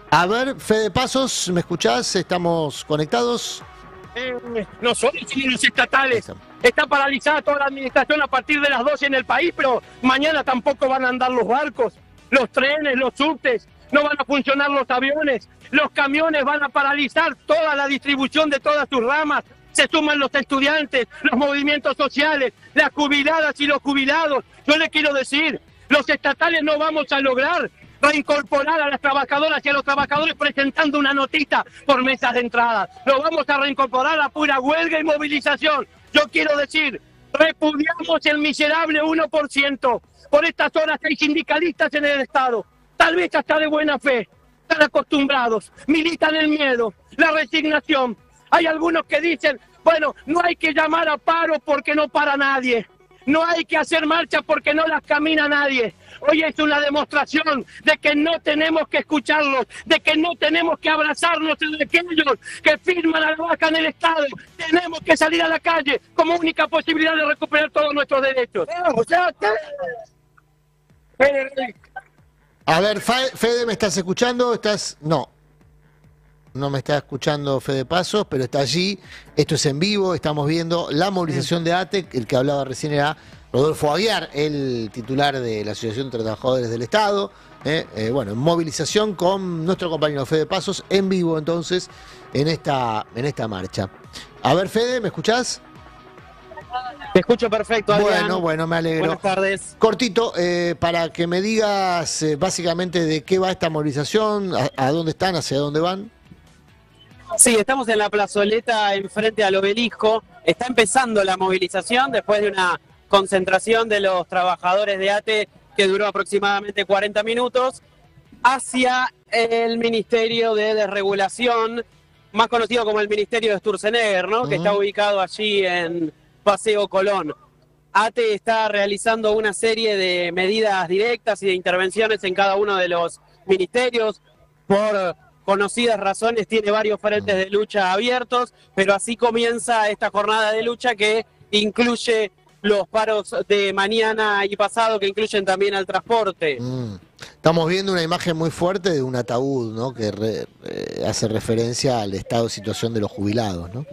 A ver, Fede Pasos, ¿me escuchás? ¿Estamos conectados? No son ingenieros estatales. Está paralizada toda la administración a partir de las 12 en el país, pero mañana tampoco van a andar los barcos, los trenes, los subtes, no van a funcionar los aviones, los camiones van a paralizar toda la distribución de todas sus ramas. Se suman los estudiantes, los movimientos sociales, las jubiladas y los jubilados. Yo le quiero decir, los estatales no vamos a lograr reincorporar a las trabajadoras y a los trabajadores presentando una notita por mesas de entrada. Lo vamos a reincorporar a pura huelga y movilización. Yo quiero decir, repudiamos el miserable 1%. Por estas horas hay sindicalistas en el Estado, tal vez hasta de buena fe, están acostumbrados, militan el miedo, la resignación. Hay algunos que dicen, bueno, no hay que llamar a paro porque no para nadie. No hay que hacer marcha porque no las camina nadie. Hoy es una demostración de que no tenemos que escucharlos, de que no tenemos que abrazarnos de aquellos que firman a la baja en el Estado. Tenemos que salir a la calle como única posibilidad de recuperar todos nuestros derechos. A ver, Fede, ¿me estás escuchando? No me está escuchando Fede Pasos, pero está allí. Esto es en vivo, estamos viendo la movilización de ATE. El que hablaba recién era Rodolfo Aguiar, el titular de la Asociación de Trabajadores del Estado. Bueno, en movilización con nuestro compañero Fede Pasos, en vivo entonces, en esta marcha. A ver, Fede, ¿me escuchás? Te escucho perfecto, Adrián. Bueno, me alegro. Buenas tardes. Cortito, para que me digas básicamente de qué va esta movilización, a dónde están, hacia dónde van. Sí, estamos en la plazoleta enfrente al obelisco. Está empezando la movilización después de una concentración de los trabajadores de ATE que duró aproximadamente 40 minutos hacia el Ministerio de Desregulación, más conocido como el Ministerio de Sturzenegger, ¿no? Que está ubicado allí en Paseo Colón. ATE está realizando una serie de medidas directas y de intervenciones en cada uno de los ministerios. Por conocidas razones tiene varios frentes de lucha abiertos, pero así comienza esta jornada de lucha que incluye los paros de mañana y pasado, que incluyen también al transporte. Estamos viendo una imagen muy fuerte de un ataúd, ¿no? Que hace referencia al estado de situación de los jubilados, ¿no?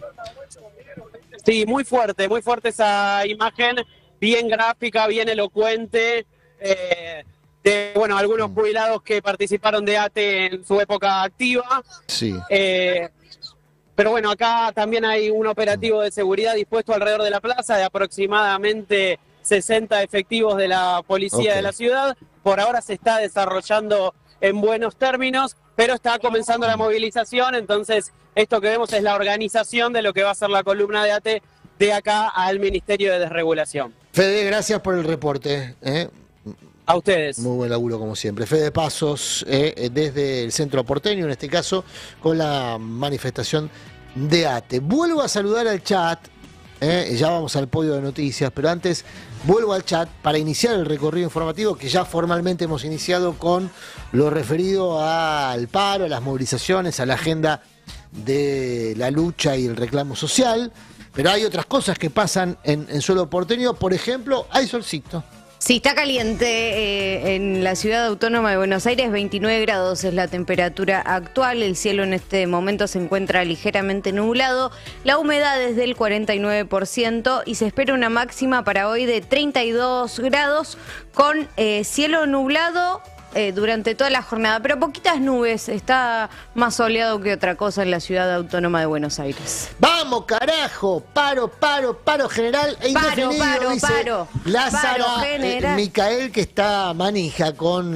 Sí, muy fuerte esa imagen, bien gráfica, bien elocuente, de algunos jubilados que participaron de ATE en su época activa. Sí. Pero bueno, acá también hay un operativo de seguridad dispuesto alrededor de la plaza de aproximadamente 60 efectivos de la policía de la ciudad. Por ahora se está desarrollando en buenos términos, pero está comenzando la movilización, entonces esto que vemos es la organización de lo que va a ser la columna de ATE de acá al Ministerio de Desregulación. Fede, gracias por el reporte. A ustedes. Muy buen laburo como siempre. Fede Pasos, desde el centro porteño, en este caso, con la manifestación de ATE. Vuelvo a saludar al chat, ya vamos al podio de noticias, pero antes vuelvo al chat para iniciar el recorrido informativo que ya formalmente hemos iniciado con lo referido al paro, a las movilizaciones, a la agenda de la lucha y el reclamo social. Pero hay otras cosas que pasan en suelo porteño. Por ejemplo, hay solcito. Sí, está caliente en la ciudad autónoma de Buenos Aires, 29 grados es la temperatura actual, el cielo en este momento se encuentra ligeramente nublado, la humedad es del 49% y se espera una máxima para hoy de 32 grados con cielo nublado durante toda la jornada, pero poquitas nubes, está más soleado que otra cosa en la ciudad autónoma de Buenos Aires. ¡Vamos, carajo! Paro general e indefinido, dice Lázaro Micael, que está manija con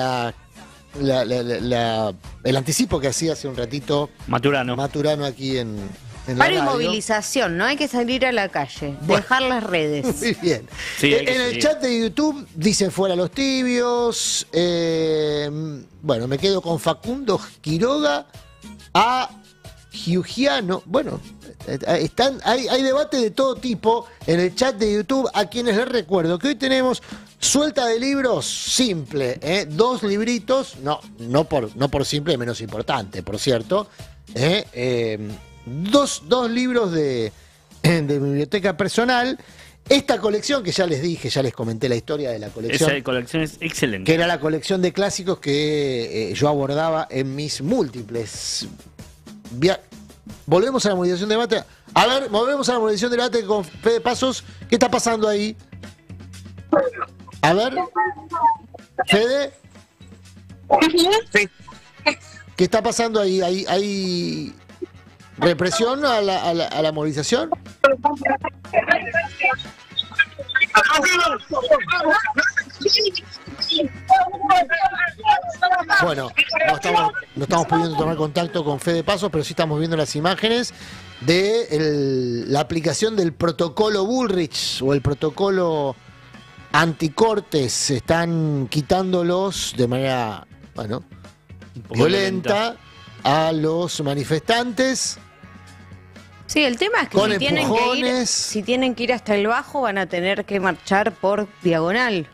el anticipo que hacía hace un ratito Maturano aquí en paro y movilización, no hay que salir a la calle, dejar las redes. Muy bien. Sí, en el chat de YouTube dicen fuera los tibios. Me quedo con Facundo Quiroga a Giugiano. Bueno, hay debate de todo tipo en el chat de YouTube, a quienes les recuerdo que hoy tenemos suelta de libros simple, 2 libritos, no por simple, menos importante, por cierto, dos libros de biblioteca personal Esta colección, que ya les dije, ya les comenté la historia de la colección. Esa colección es excelente. Que era la colección de clásicos que yo abordaba en mis múltiples. Volvemos a la movilización de debate. A ver, volvemos a la movilización de debate con Fede Pasos. ¿Qué está pasando ahí? A ver. Fede. Sí. ¿Qué está pasando ahí? ¿Hay represión a la movilización? Bueno, no estamos pudiendo tomar contacto con Fede Pasos, pero sí estamos viendo las imágenes de la aplicación del protocolo Bullrich o el protocolo anticortes. Se están quitándolos de manera, bueno, violenta a los manifestantes. Sí, el tema es que Con si tienen que ir hasta el Bajo, van a tener que marchar por diagonal.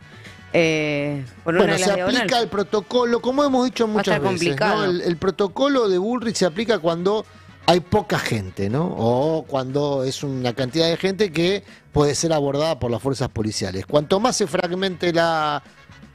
Por una Bueno, de se las aplica diagonales. el protocolo, como hemos dicho muchas estar veces, complicado. ¿no? El protocolo de Bullrich se aplica cuando hay poca gente, ¿no? O cuando es una cantidad de gente que puede ser abordada por las fuerzas policiales. Cuanto más se fragmente la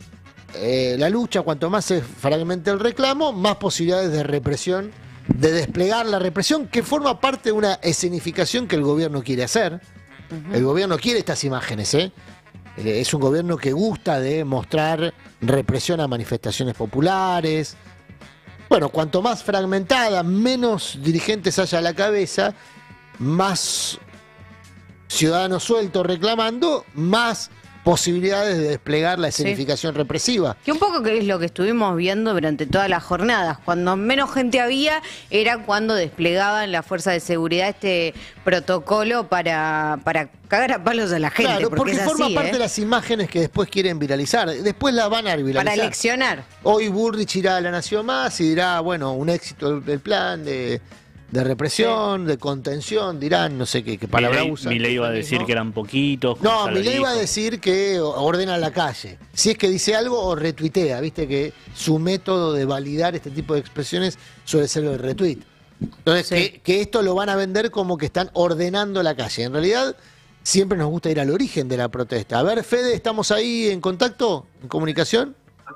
lucha, cuanto más se fragmente el reclamo, más posibilidades de represión, de desplegar la represión, que forma parte de una escenificación que el gobierno quiere hacer. El gobierno quiere estas imágenes, ¿eh? Es un gobierno que gusta de mostrar represión a manifestaciones populares. Bueno, cuanto más fragmentada, menos dirigentes haya a la cabeza, más ciudadanos sueltos reclamando, más posibilidades de desplegar la escenificación represiva. Que un poco que es lo que estuvimos viendo durante todas las jornadas. Cuando menos gente había, era cuando desplegaban la fuerza de seguridad este protocolo para cagar a palos a la gente. Claro, porque es forma así, parte de las imágenes que después quieren viralizar. Después las van a viralizar. para eleccionar. Hoy Bullrich irá a La Nación Más y dirá, bueno, un éxito el plan de represión, de contención, dirán, no sé qué palabra usan. Milei iba a decir que eran poquitos. como No, ya lo Milei iba a dijo. decir que ordena la calle. Si es que dice algo o retuitea, viste que su método de validar este tipo de expresiones suele ser el retweet. Entonces, Sí. que esto lo van a vender como que están ordenando la calle. En realidad, siempre nos gusta ir al origen de la protesta. A ver, Fede, ¿estamos ahí en contacto, en comunicación?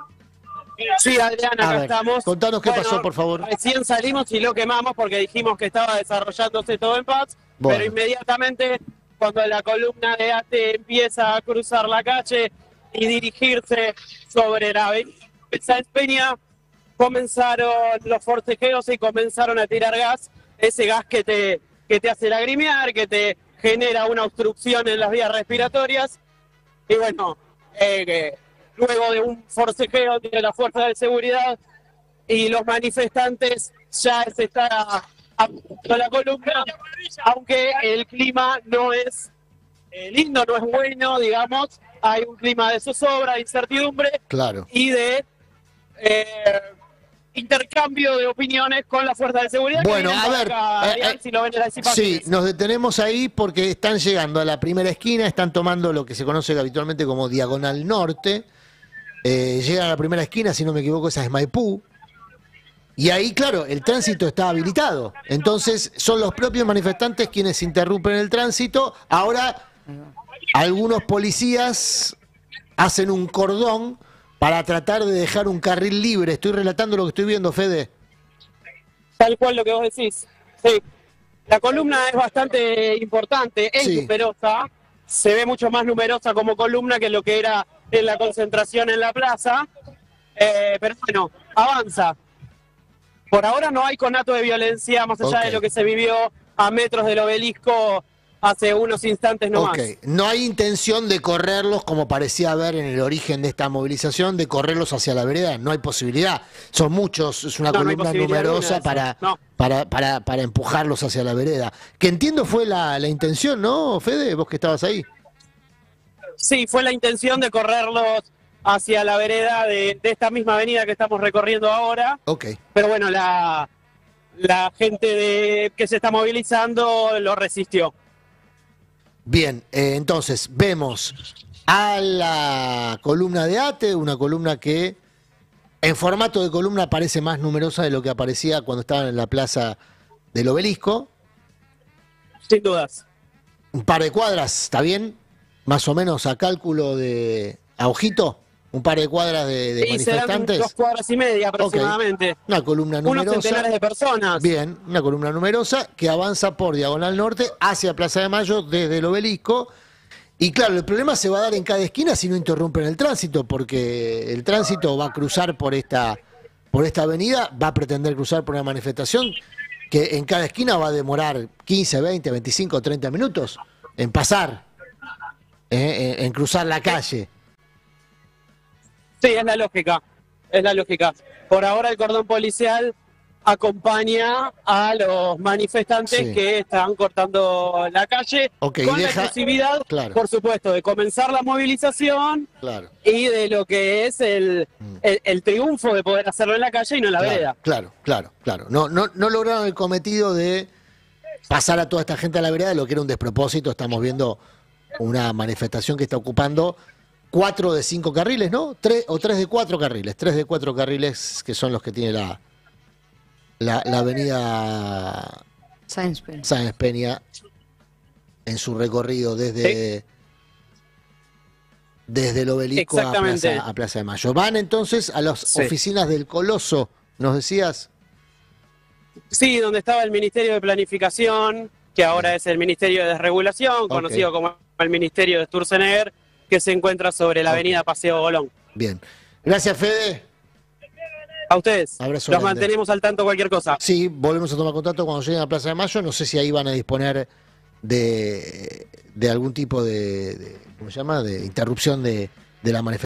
Sí, Adrián, A acá ver, estamos. contanos qué pasó, por favor. Recién salimos y lo quemamos porque dijimos que estaba desarrollándose todo en paz, Bueno. pero inmediatamente cuando la columna de ATE empieza a cruzar la calle y dirigirse sobre la avenida Sáenz Peña, comenzaron los forcejeos y comenzaron a tirar gas, ese gas que te hace lagrimear, que te genera una obstrucción en las vías respiratorias. Y bueno, luego de un forcejeo de la fuerza de seguridad y los manifestantes, ya se está apagando la columna, aunque el clima no es lindo, no es bueno, digamos, hay un clima de zozobra, de incertidumbre Claro. y de intercambio de opiniones con la fuerza de seguridad. Bueno, que a vienen ver, para acá, Adrián, si lo ven en las sí, imágenes. nos detenemos ahí porque están llegando a la primera esquina, están tomando lo que se conoce habitualmente como Diagonal Norte, llegan a la primera esquina, si no me equivoco, esa es Maipú, y ahí, claro, el tránsito está habilitado, entonces son los propios manifestantes quienes interrumpen el tránsito. Ahora, algunos policías hacen un cordón para tratar de dejar un carril libre. Estoy relatando lo que estoy viendo, Fede. Tal cual lo que vos decís. Sí. La columna es bastante importante, es Sí. numerosa, se ve mucho más numerosa como columna que lo que era en la concentración en la plaza, pero bueno, avanza. Por ahora no hay conato de violencia, más allá Ok. de lo que se vivió a metros del obelisco hace unos instantes nomás. Ok, no hay intención de correrlos como parecía haber en el origen de esta movilización, de correrlos hacia la vereda, no hay posibilidad. Son muchos, es una No, no hay columna posibilidad numerosa alguna de eso. No. para empujarlos hacia la vereda. Que entiendo fue la intención, ¿no, Fede? Vos que estabas ahí. Sí, fue la intención de correrlos hacia la vereda de esta misma avenida que estamos recorriendo ahora. Ok. Pero bueno, la gente que se está movilizando lo resistió. Bien, entonces vemos a la columna de ATE, una columna que en formato de columna parece más numerosa de lo que aparecía cuando estaban en la plaza del Obelisco. Sin dudas. Un par de cuadras, ¿está bien? más o menos a cálculo de a ojito, un par de cuadras de Y serán manifestantes. 2 cuadras y media aproximadamente. Una columna Unos numerosa. centenares de personas. Bien, una columna numerosa que avanza por Diagonal Norte hacia Plaza de Mayo desde el Obelisco. Y claro, el problema se va a dar en cada esquina si no interrumpen el tránsito, porque el tránsito va a cruzar por esta avenida, va a pretender cruzar por una manifestación que en cada esquina va a demorar 15, 20, 25, 30 minutos en pasar, en cruzar la calle. Sí, es la lógica. Es la lógica. Por ahora el cordón policial acompaña a los manifestantes Sí. que están cortando la calle Ok, con y la deja- exclusividad, claro. por supuesto, de comenzar la movilización Claro. y de lo que es el triunfo de poder hacerlo en la calle y no en la vereda. Claro. No lograron el cometido de pasar a toda esta gente a la vereda, lo que era un despropósito. Estamos viendo una manifestación que está ocupando 4 de 5 carriles, ¿no? 3 de 4 carriles. 3 de 4 carriles que son los que tiene la avenida Sáenz Peña. Sáenz Peña en su recorrido desde el Obelisco Exactamente. a Plaza de Mayo. Van entonces a las Sí. oficinas del Coloso, ¿nos decías? Sí, donde estaba el Ministerio de Planificación, que ahora es el Ministerio de Desregulación, conocido como el Ministerio de Sturzenegger, que se encuentra sobre la avenida Paseo Bolón. Bien. Gracias, Fede. A ustedes, Abrazo los grande. mantenemos al tanto cualquier cosa. Sí, volvemos a tomar contacto cuando lleguen a Plaza de Mayo. No sé si ahí van a disponer de algún tipo ¿cómo se llama? De interrupción de la manifestación.